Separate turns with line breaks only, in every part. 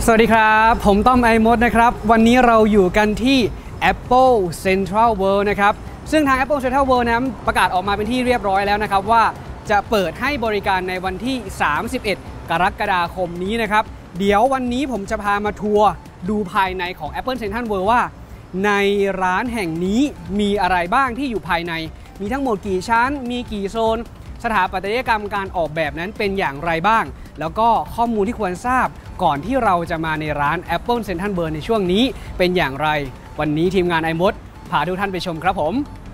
สวัสดีครับผมต้อมไอมดนะครับวันนี้เราอยู่กันที่ Apple Central World นะครับซึ่งทาง Apple Central World นั้นประกาศออกมาเป็นที่เรียบร้อยแล้วนะครับว่าจะเปิดให้บริการในวันที่ 31 กรกฎาคมนี้นะครับเดี๋ยววันนี้ผมจะพามาทัวร์ดูภายในของ Apple Central World ว่าในร้านแห่งนี้มีอะไรบ้างที่อยู่ภายในมีทั้งหมดกี่ชั้นมีกี่โซนสถาปัตยกรรมการออกแบบนั้นเป็นอย่างไรบ้างแล้วก็ข้อมูลที่ควรทราบก่อนที่เราจะมาในร้าน Apple Central World ในช่วงนี้เป็นอย่างไรวันนี้ทีมงานไอมดพาทุกท่านไปชมครับผม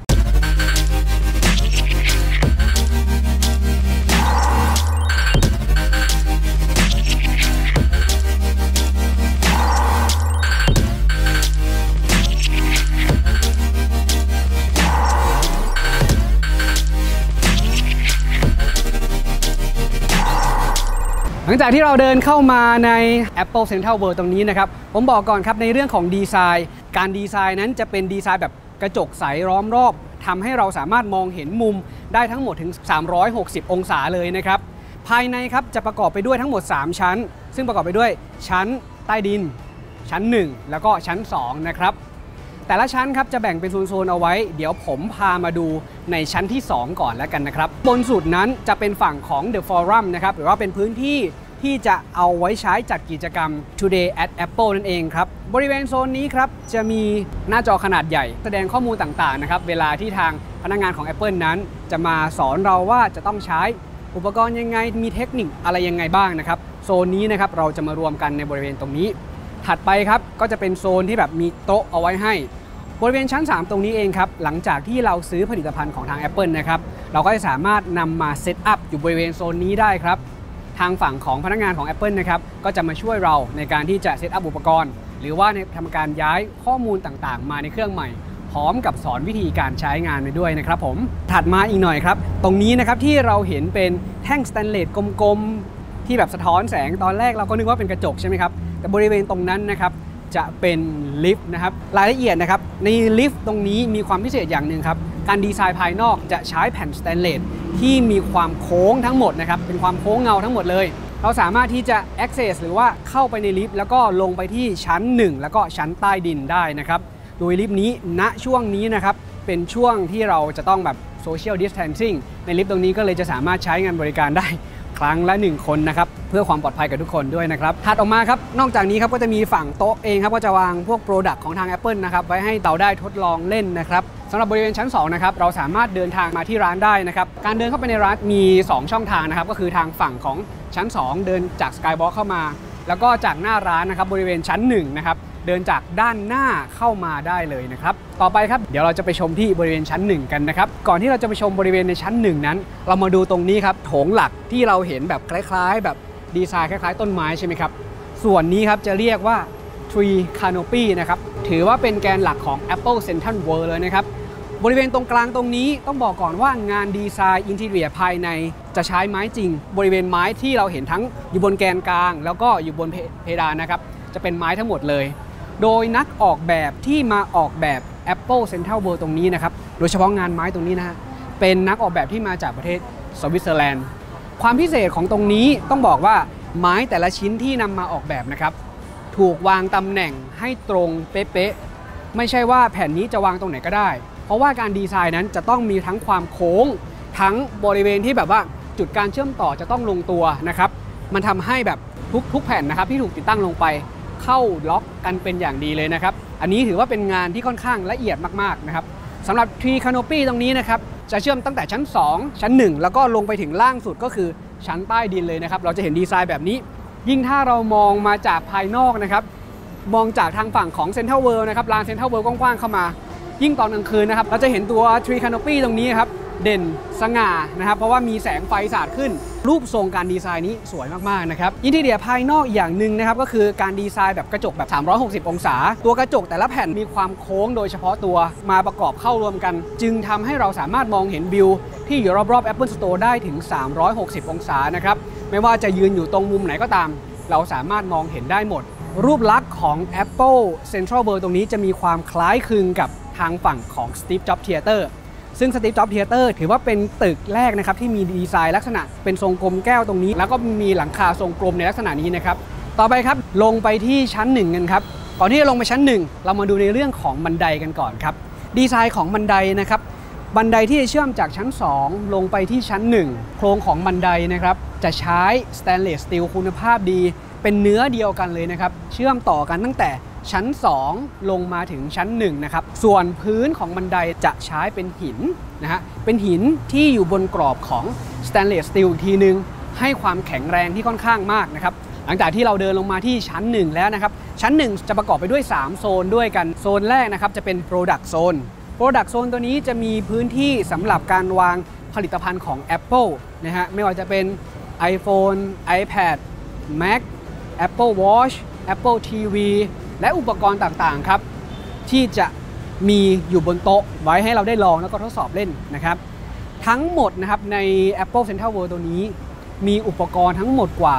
หลังจากที่เราเดินเข้ามาใน Apple Central World ตรงนี้นะครับผมบอกก่อนครับในเรื่องของดีไซน์การดีไซน์นั้นจะเป็นดีไซน์แบบกระจกใสล้อมรอบทำให้เราสามารถมองเห็นมุมได้ทั้งหมดถึง360องศาเลยนะครับภายในครับจะประกอบไปด้วยทั้งหมด3ชั้นซึ่งประกอบไปด้วยชั้นใต้ดินชั้น1แล้วก็ชั้น2นะครับแต่ละชั้นครับจะแบ่งเป็นโซนๆเอาไว้เดี๋ยวผมพามาดูในชั้นที่2ก่อนแล้วกันนะครับบนสุดนั้นจะเป็นฝั่งของ The Forum นะครับหรือว่าเป็นพื้นที่ที่จะเอาไว้ใช้จัดกิจกรรม Today at Apple นั่นเองครับบริเวณโซนนี้ครับจะมีหน้าจอขนาดใหญ่แสดงข้อมูลต่างๆนะครับเวลาที่ทางพนักงานของ Apple นั้นจะมาสอนเราว่าจะต้องใช้อุปกรณ์ยังไงมีเทคนิคอะไรยังไงบ้างนะครับโซนนี้นะครับเราจะมารวมกันในบริเวณตรงนี้ถัดไปครับก็จะเป็นโซนที่แบบมีโต๊ะเอาไว้ให้บริเวณชั้น3ตรงนี้เองครับหลังจากที่เราซื้อผลิตภัณฑ์ของทาง Apple นะครับเราก็จะสามารถนำมาเซตอัพอยู่บริเวณโซนนี้ได้ครับทางฝั่งของพนักงานของ Apple นะครับก็จะมาช่วยเราในการที่จะเซตอัพอุปกรณ์หรือว่าในทำการย้ายข้อมูลต่างๆมาในเครื่องใหม่พร้อมกับสอนวิธีการใช้งานไปด้วยนะครับผมถัดมาอีกหน่อยครับตรงนี้นะครับที่เราเห็นเป็นแท่งสแตนเลสกลมๆที่แบบสะท้อนแสงตอนแรกเราก็นึกว่าเป็นกระจกใช่ไหมครับแต่บริเวณตรงนั้นนะครับจะเป็นลิฟต์นะครับรายละเอียดนะครับในลิฟต์ตรงนี้มีความพิเศษอย่างหนึ่งครับการดีไซน์ภายนอกจะใช้แผ่นสแตนเลสที่มีความโค้งทั้งหมดนะครับเป็นความโค้งเงาทั้งหมดเลยเราสามารถที่จะ access หรือว่าเข้าไปในลิฟต์แล้วก็ลงไปที่ชั้น1แล้วก็ชั้นใต้ดินได้นะครับโดยลิฟต์นี้ณช่วงนี้นะครับเป็นช่วงที่เราจะต้องแบบ social distancing ในลิฟต์ตรงนี้ก็เลยจะสามารถใช้งานบริการได้ครั้งละ1คนนะครับเพื่อความปลอดภัยกับทุกคนด้วยนะครับถัดออกมาครับนอกจากนี้ครับก็จะมีฝั่งโต๊ะเองครับก็จะวางพวก Product ของทาง Apple นะครับไว้ให้เราได้ทดลองเล่นนะครับสำหรับบริเวณชั้น2นะครับเราสามารถเดินทางมาที่ร้านได้นะครับการเดินเข้าไปในร้านมี2ช่องทางนะครับก็คือทางฝั่งของชั้น2เดินจาก Skywalk เข้ามาแล้วก็จากหน้าร้านนะครับบริเวณชั้น1นะครับเดินจากด้านหน้าเข้ามาได้เลยนะครับต่อไปครับเดี๋ยวเราจะไปชมที่บริเวณชั้น1กันนะครับก่อนที่เราจะไปชมบริเวณในชั้น1นั้นเรามาดูตรงนี้ครับโถงหลักที่เราเห็นแบบคล้ายๆแบบดีไซน์คล้ายๆต้นไม้ใช่ไหมครับส่วนนี้ครับจะเรียกว่า Tree Canopy นะครับถือว่าเป็นแกนหลักของ Apple Central World เลยนะครับบริเวณตรงกลางตรงนี้ต้องบอกก่อนว่างานดีไซน์อินทีเรียภายในจะใช้ไม้จริงบริเวณไม้ที่เราเห็นทั้งอยู่บนแกนกลางแล้วก็อยู่บนเพดานนะครับจะเป็นไม้ทั้งหมดเลยโดยนักออกแบบที่มาออกแบบ Apple Central World ตรงนี้นะครับโดยเฉพาะงานไม้ตรงนี้นะฮะเป็นนักออกแบบที่มาจากประเทศสวิตเซอร์แลนด์ความพิเศษของตรงนี้ต้องบอกว่าไม้แต่ละชิ้นที่นำมาออกแบบนะครับถูกวางตำแหน่งให้ตรงเป๊ะๆไม่ใช่ว่าแผ่นนี้จะวางตรงไหนก็ได้เพราะว่าการดีไซน์นั้นจะต้องมีทั้งความโค้งทั้งบริเวณที่แบบว่าจุดการเชื่อมต่อจะต้องลงตัวนะครับมันทำให้แบบทุกแผ่นนะครับที่ถูกติดตั้งลงไปเข้าล็อกกันเป็นอย่างดีเลยนะครับอันนี้ถือว่าเป็นงานที่ค่อนข้างละเอียดมากๆนะครับสำหรับ Tree Canopy ตรงนี้นะครับจะเชื่อมตั้งแต่ชั้น2ชั้น1แล้วก็ลงไปถึงล่างสุดก็คือชั้นใต้ดินเลยนะครับเราจะเห็นดีไซน์แบบนี้ยิ่งถ้าเรามองมาจากภายนอกนะครับมองจากทางฝั่งของ Central World นะครับลาน Central World กว้างๆเข้ามายิ่งตอนกลางคืนนะครับเราจะเห็นตัว Tree Canopy ตรงนี้ครับเด่นสง่านะครับเพราะว่ามีแสงไฟสาดขึ้นรูปทรงการดีไซน์นี้สวยมากๆนะครับอินทีเรียภายนอกอย่างหนึ่งนะครับก็คือการดีไซน์แบบกระจกแบบ360องศาตัวกระจกแต่ละแผ่นมีความโค้งโดยเฉพาะตัวมาประกอบเข้ารวมกันจึงทำให้เราสามารถมองเห็นวิวที่อยู่รอบๆ Apple Store ได้ถึง360องศานะครับไม่ว่าจะยืนอยู่ตรงมุมไหนก็ตามเราสามารถมองเห็นได้หมดรูปลักษณ์ของ Apple Central World ตรงนี้จะมีความคล้ายคลึงกับทางฝั่งของ Steve Jobs Theater ซึ่ง Steve Jobs Theater ถือว่าเป็นตึกแรกนะครับที่มีดีไซน์ลักษณะเป็นทรงกลมแก้วตรงนี้แล้วก็มีหลังคาทรงกลมในลักษณะนี้นะครับต่อไปครับลงไปที่ชั้น1กันครับก่อนที่จะลงไปชั้น1เรามาดูในเรื่องของบันไดกันก่อนครับดีไซน์ของบันไดนะครับบันไดที่จะเชื่อมจากชั้น2ลงไปที่ชั้น1โครงของบันไดนะครับจะใช้สแตนเลสสตีลคุณภาพดีเป็นเนื้อเดียวกันเลยนะครับเชื่อมต่อกันตั้งแต่ชั้น2ลงมาถึงชั้น1นะครับส่วนพื้นของบันไดจะใช้เป็นหินนะฮะเป็นหินที่อยู่บนกรอบของสแตนเลสสตีลอีกทีนึงให้ความแข็งแรงที่ค่อนข้างมากนะครับหลังจากที่เราเดินลงมาที่ชั้น1แล้วนะครับชั้น1จะประกอบไปด้วย3โซนด้วยกันโซนแรกนะครับจะเป็น Product Zone Product Zone ตัวนี้จะมีพื้นที่สำหรับการวางผลิตภัณฑ์ของ Apple นะฮะไม่ว่าจะเป็น iPhone iPad Mac Apple Watch Apple TV และอุปกรณ์ต่างๆครับที่จะมีอยู่บนโต๊ะไว้ให้เราได้ลองแล้วก็ทดสอบเล่นนะครับทั้งหมดนะครับใน Apple Central World ตัวนี้มีอุปกรณ์ทั้งหมดกว่า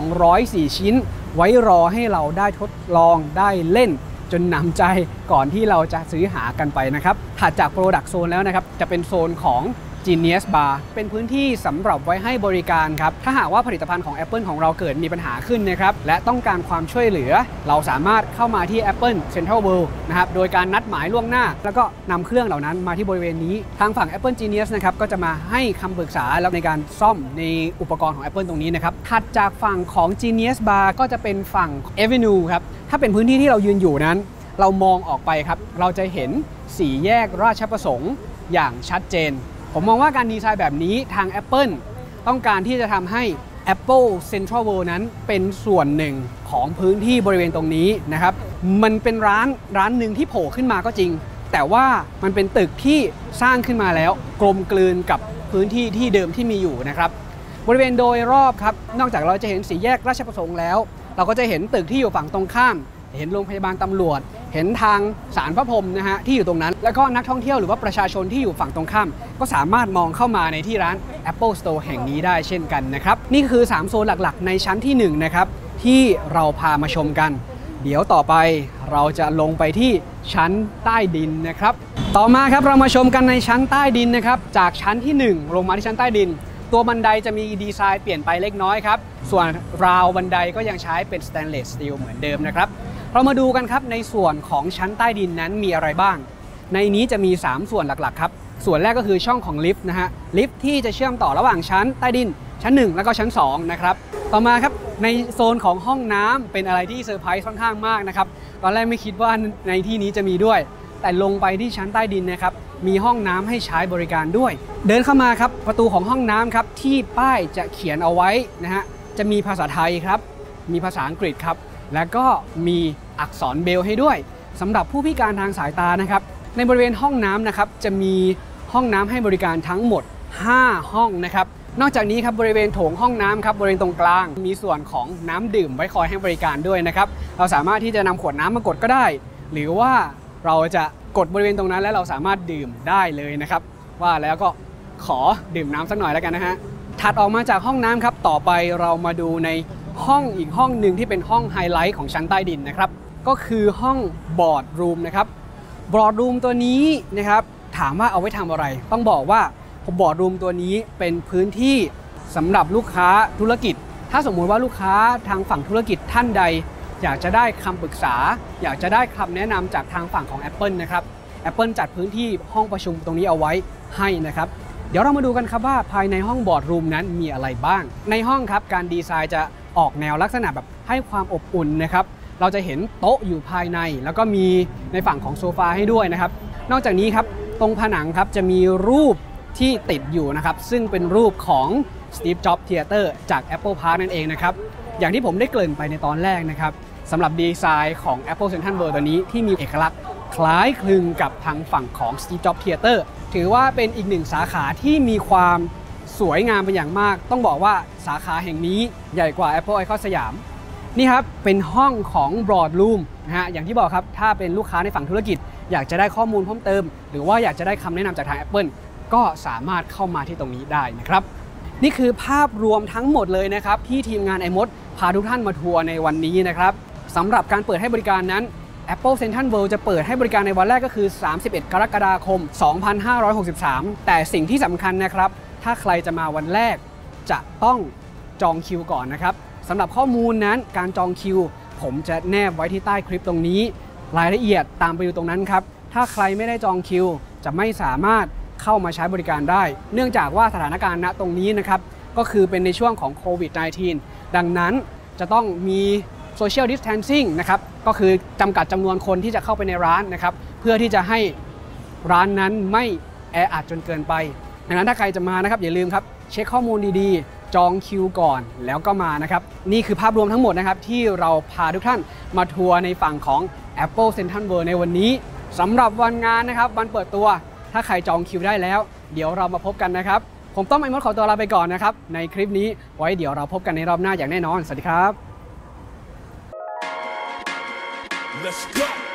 204ชิ้นไว้รอให้เราได้ทดลองได้เล่นจนหนำใจก่อนที่เราจะซื้อหากันไปนะครับถัดจาก Product Zone แล้วนะครับจะเป็นโซนของ Genius Bar เป็นพื้นที่สำหรับไว้ให้บริการครับถ้าหากว่าผลิตภัณฑ์ของ Apple ของเราเกิดมีปัญหาขึ้นนะครับและต้องการความช่วยเหลือเราสามารถเข้ามาที่ Apple Central World นะครับโดยการนัดหมายล่วงหน้าแล้วก็นำเครื่องเหล่านั้นมาที่บริเวณนี้ทางฝั่ง Apple Genius นะครับก็จะมาให้คำปรึกษาแล้วในการซ่อมในอุปกรณ์ของ Apple ตรงนี้นะครับถัดจากฝั่งของ Genius Bar ก็จะเป็นฝั่ง Avenue ครับถ้าเป็นพื้นที่ที่เรายืนอยู่นั้นเรามองออกไปครับเราจะเห็นสี่แยกราชประสงค์อย่างชัดเจนผมมองว่าการดีไซน์แบบนี้ทาง Apple ต้องการที่จะทำให้ Apple Central World นั้นเป็นส่วนหนึ่งของพื้นที่บริเวณตรงนี้นะครับมันเป็นร้านหนึ่งที่โผล่ขึ้นมาก็จริงแต่ว่ามันเป็นตึกที่สร้างขึ้นมาแล้วกลมกลืนกับพื้นที่ที่เดิมที่มีอยู่นะครับบริเวณโดยรอบครับนอกจากเราจะเห็นสี่แยกราชประสงค์แล้วเราก็จะเห็นตึกที่อยู่ฝั่งตรงข้ามเห็นโรงพยาบาลตำรวจเห็นทางศาลพระพรหมนะฮะที่อยู่ตรงนั้นแล้วก็นักท่องเที่ยวหรือว่าประชาชนที่อยู่ฝั่งตรงข้ามก็สามารถมองเข้ามาในที่ร้าน Apple Store แห่งนี้ได้เช่นกันนะครับนี่คือ3โซนหลักๆในชั้นที่1นะครับที่เราพามาชมกันเดี๋ยวต่อไปเราจะลงไปที่ชั้นใต้ดินนะครับต่อมาครับเรามาชมกันในชั้นใต้ดินนะครับจากชั้นที่1ลงมาที่ชั้นใต้ดินตัวบันไดจะมีดีไซน์เปลี่ยนไปเล็กน้อยครับส่วนราวบันไดก็ยังใช้เป็นสแตนเลสสตีลเหมือนเดิมนะครับเรามาดูกันครับในส่วนของชั้นใต้ดินนั้นมีอะไรบ้างในนี้จะมี3ส่วนหลักๆครับส่วนแรกก็คือช่องของลิฟต์นะฮะลิฟต์ที่จะเชื่อมต่อระหว่างชั้นใต้ดินชั้น1แล้วก็ชั้น2นะครับต่อมาครับในโซนของห้องน้ำเป็นอะไรที่เซอร์ไพรส์ค่อนข้างมากนะครับตอนแรกไม่คิดว่าในที่นี้จะมีด้วยแต่ลงไปที่ชั้นใต้ดินนะครับมีห้องน้ำให้ใช้บริการด้วยเดินเข้ามาครับประตูของห้องน้ำครับที่ป้ายจะเขียนเอาไว้นะฮะจะมีภาษาไทยครับมีภาษาอังกฤษครับแล้วก็มีอักษรเบรลให้ด้วยสำหรับผู้พิการทางสายตานะครับในบริเวณห้องน้ำนะครับจะมีห้องน้ำให้บริการทั้งหมด5ห้องนะครับนอกจากนี้ครับบริเวณโถงห้องน้ำครับบริเวณตรงกลางมีส่วนของน้ำดื่มไว้คอยให้บริการด้วยนะครับเราสามารถที่จะนำขวดน้ำมากดก็ได้หรือว่าเราจะกดบริเวณตรงนั้นแล้วเราสามารถดื่มได้เลยนะครับว่าแล้วก็ขอดื่มน้ำสักหน่อยแล้วกันนะฮะถัดออกมาจากห้องน้ำครับต่อไปเรามาดูในห้องอีกห้องหนึ่งที่เป็นห้องไฮไลท์ของชั้นใต้ดินนะครับก็คือห้องบอร์ดรูมนะครับบอร์ดรูมตัวนี้นะครับถามว่าเอาไว้ทำอะไรต้องบอกว่าบอร์ดรูมตัวนี้เป็นพื้นที่สำหรับลูกค้าธุรกิจถ้าสมมุติว่าลูกค้าทางฝั่งธุรกิจท่านใดอยากจะได้คำปรึกษาอยากจะได้คำแนะนำจากทางฝั่งของ Apple นะครับ Apple จัดพื้นที่ห้องประชุมตรงนี้เอาไว้ให้นะครับเดี๋ยวเรามาดูกันครับว่าภายในห้องบอร์ดรูมนั้นมีอะไรบ้างในห้องครับการดีไซน์จะออกแนวลักษณะแบบให้ความอบอุ่นนะครับเราจะเห็นโต๊ะอยู่ภายในแล้วก็มีในฝั่งของโซฟาให้ด้วยนะครับนอกจากนี้ครับตรงผนังครับจะมีรูปที่ติดอยู่นะครับซึ่งเป็นรูปของ Steve Jobs Theater จาก Apple Park นั่นเองนะครับอย่างที่ผมได้เกริ่นไปในตอนแรกนะครับสำหรับดีไซน์ของ Apple Central World ตัวนี้ที่มีเอกลักษณ์คล้ายคลึงกับทางฝั่งของ Steve Jobs Theater ถือว่าเป็นอีกหนึ่งสาขาที่มีความสวยงามเป็นอย่างมากต้องบอกว่าสาขาแห่งนี้ใหญ่กว่า Apple Icon สยามนี่ครับเป็นห้องของบอร์ดรูมนะฮะอย่างที่บอกครับถ้าเป็นลูกค้าในฝั่งธุรกิจอยากจะได้ข้อมูลเพิ่มเติมหรือว่าอยากจะได้คำแนะนำจากทาง Apple ก็สามารถเข้ามาที่ตรงนี้ได้นะครับนี่คือภาพรวมทั้งหมดเลยนะครับที่ทีมงาน iMod พาทุกท่านมาทัวร์ในวันนี้นะครับสำหรับการเปิดให้บริการนั้น Apple Central World จะเปิดให้บริการในวันแรกก็คือ31 กรกฎาคม 2563 แต่สิ่งที่สำคัญนะครับถ้าใครจะมาวันแรกจะต้องจองคิวก่อนนะครับสำหรับข้อมูลนั้นการจองคิวผมจะแนบไว้ที่ใต้คลิปตรงนี้รายละเอียดตามไปดูตรงนั้นครับถ้าใครไม่ได้จองคิวจะไม่สามารถเข้ามาใช้บริการได้เนื่องจากว่าสถานการณ์ณตรงนี้นะครับก็คือเป็นในช่วงของโควิด -19 ดังนั้นจะต้องมีโซเชียลดิสแทนซิ่งนะครับก็คือจำกัดจำนวนคนที่จะเข้าไปในร้านนะครับเพื่อที่จะให้ร้านนั้นไม่แออัดจนเกินไปดังนั้นถ้าใครจะมานะครับอย่าลืมครับเช็คข้อมูลดีๆจองคิวก่อนแล้วก็มานะครับนี่คือภาพรวมทั้งหมดนะครับที่เราพาทุกท่านมาทัวร์ในฝั่งของ Apple Central World ในวันนี้สำหรับวันงานนะครับวันเปิดตัวถ้าใครจองคิวได้แล้วเดี๋ยวเรามาพบกันนะครับผมต้องไอ้มดขอตัวลาไปก่อนนะครับในคลิปนี้ไว้เดี๋ยวเราพบกันในรอบหน้าอย่างแน่นอนสวัสดีครับ
Let's go